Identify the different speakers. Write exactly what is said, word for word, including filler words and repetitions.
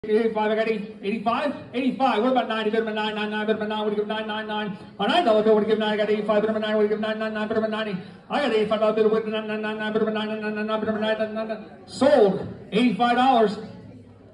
Speaker 1: eighty-five, I got eighty, eighty-five, eighty-five. What about ninety? Bit of a nine, nine, nine, bit of a nine. What do you give nine, nine, nine? On nine dollar bill, what do you give nine? I got eighty-five, bit of a nine. What do you give nine, nine, nine, bit of a ninety? I got eighty-five dollar bill with nine, nine, nine, nine, bit of a nine, nine, nine, nine, bit of a nine, nine, nine, nine. Sold eighty-five dollars.